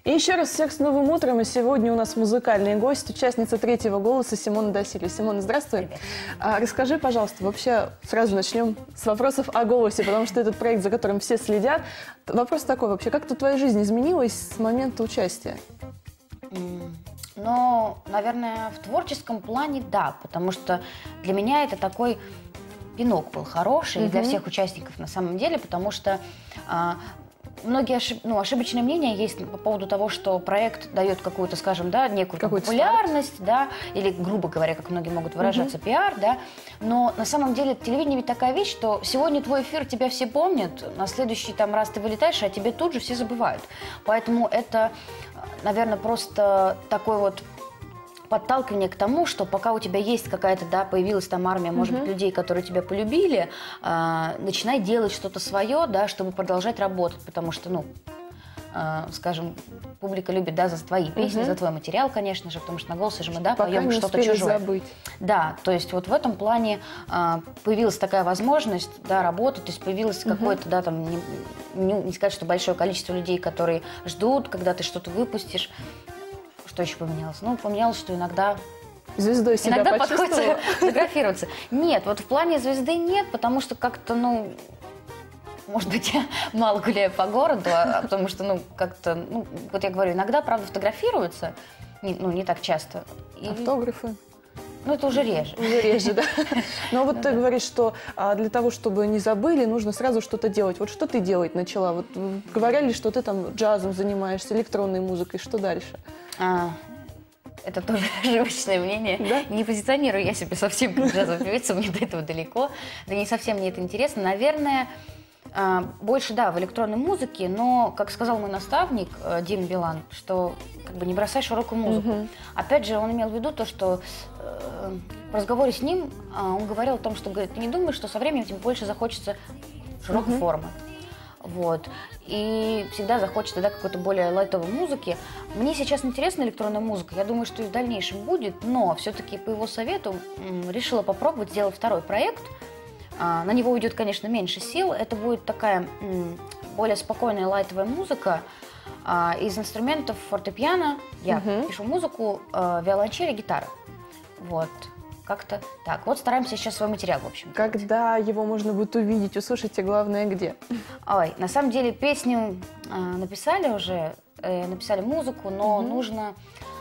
И еще раз всех с новым утром. И сегодня у нас музыкальный гость, участница третьего голоса Симона Досильва. Симона, здравствуй. Привет. Расскажи, пожалуйста, вообще сразу начнем с вопросов о голосе, потому что этот проект, за которым все следят. Вопрос такой вообще, как-то твоя жизнь изменилась с момента участия? Ну, наверное, в творческом плане да, потому что для меня это такой пинок был хороший, и для всех участников на самом деле, потому что многие ошибочные мнения есть по поводу того, что проект дает какую-то, скажем, да, некую популярность, да, или, грубо говоря, как многие могут выражаться, пиар, да, но на самом деле телевидение ведь такая вещь, что сегодня твой эфир, тебя все помнят, на следующий там раз ты вылетаешь, а тебе тут же все забывают. Поэтому это, наверное, просто такой вот подталкивание к тому, что пока у тебя есть какая-то, да, появилась там армия, может быть, людей, которые тебя полюбили, начинай делать что-то свое, да, чтобы продолжать работать, потому что, ну, скажем, публика любит, да, за твои песни, за твой материал, конечно же, потому что на голосе же мы, да, поем что-то чужое. Забыть. Да, то есть вот в этом плане появилась такая возможность, да, работать, то есть появилось какое-то, да, там, не сказать, что большое количество людей, которые ждут, когда ты что-то выпустишь. Что еще поменялось? Ну, поменялось, что иногда звездой себя подходит фотографироваться. Нет, вот в плане звезды нет, потому что как-то, ну, может быть, я мало гуляю по городу, потому что, ну, как-то, ну, вот я говорю, иногда, правда, фотографируются, не так часто. Автографы? Ну, это уже реже. Уже реже, да. Но вот ты говоришь, что для того, чтобы не забыли, нужно сразу что-то делать. Вот что ты делать начала? Вот говорили, что ты там джазом занимаешься, электронной музыкой. Что дальше? Это тоже ошибочное мнение. Да? Не позиционирую я себя совсем как джазовая певица, мне до этого далеко. Да не совсем мне это интересно. Наверное, больше, да, в электронной музыке, но, как сказал мой наставник Дима Билан, что как бы не бросай широкую музыку. Опять же, он имел в виду то, что в разговоре с ним он говорил о том, что, говорит, ты не думаешь, что со временем тебе больше захочется широкой формы. Вот. И всегда захочется, да, какой-то более лайтовой музыки. Мне сейчас интересна электронная музыка. Я думаю, что и в дальнейшем будет, но все-таки по его совету решила попробовать сделать второй проект. На него уйдет, конечно, меньше сил. Это будет такая более спокойная лайтовая музыка из инструментов фортепиано. Я пишу музыку, виолончель и гитара. Вот. Как-то так. Вот стараемся сейчас свой материал, в общем. Когда его можно будет увидеть, услышать, и главное, где? Ой, на самом деле песню написали уже, написали музыку, но нужно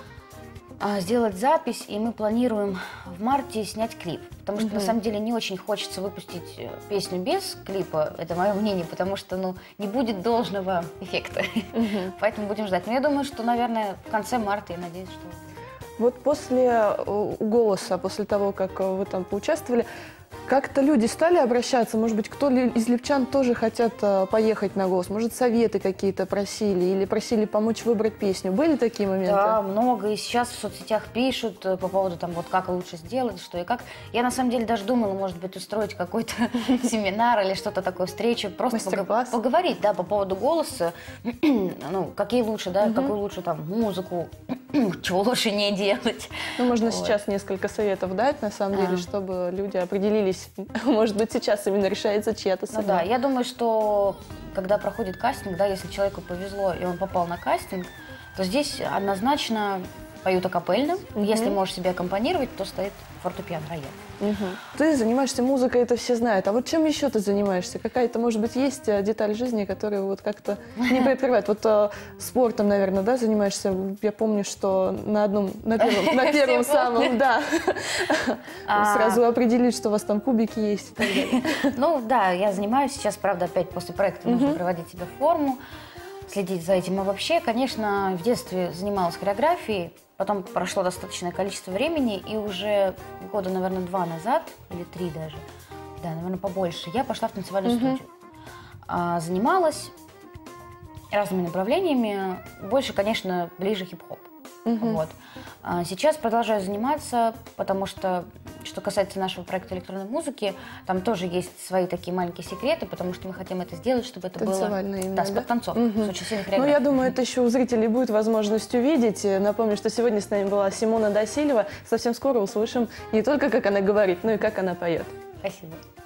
сделать запись, и мы планируем в марте снять клип. Потому что, на самом деле, не очень хочется выпустить песню без клипа, это мое мнение, потому что, ну, не будет должного эффекта. Поэтому будем ждать. Но я думаю, что, наверное, в конце марта, я надеюсь, что... Вот после «Голоса», после того, как вы там поучаствовали, как-то люди стали обращаться? Может быть, кто из липчан тоже хотят поехать на «Голос»? Может, советы какие-то просили или просили помочь выбрать песню? Были такие моменты? Да, много. И сейчас в соцсетях пишут по поводу там, вот как лучше сделать, что и как. Я на самом деле даже думала, может быть, устроить какой-то семинар или что-то такое, встречу. Просто поговорить, да, по поводу «Голоса». Ну, какие лучше, да, какую лучше там музыку, чего лучше не делать. Ну, можно сейчас несколько советов дать, на самом деле, чтобы люди определились. Может быть, сейчас именно решается чья-то судьба. Ну да, я думаю, что когда проходит кастинг, да, если человеку повезло и он попал на кастинг, то здесь однозначно поют акапельно. Если можешь себе аккомпанировать, то стоит фортепиано, рояль. Ты занимаешься музыкой, это все знают. А вот чем еще ты занимаешься? Какая-то, может быть, есть деталь жизни, которая вот как-то не приоткрывает? Вот спортом, наверное, да, занимаешься? Я помню, что на первом самом, да, сразу определить, что у вас там кубики есть и так далее. Ну да, я занимаюсь сейчас, правда, опять после проекта нужно приводить себя в форму, следить за этим. А вообще, конечно, в детстве занималась хореографией, потом прошло достаточное количество времени, и уже года, наверное, 2 назад, или 3 даже, да, наверное, побольше, я пошла в танцевальную студию. Занималась разными направлениями, больше, конечно, ближе хип-хоп. Вот. Сейчас продолжаю заниматься, потому что касается нашего проекта электронной музыки, там тоже есть свои такие маленькие секреты, потому что мы хотим это сделать, чтобы это было... Именно, да, с подтанцовкой, с очень сильной хореографией. Ну, я думаю, это еще у зрителей будет возможность увидеть. Напомню, что сегодня с нами была Симона Досильва. Совсем скоро услышим не только, как она говорит, но и как она поет. Спасибо.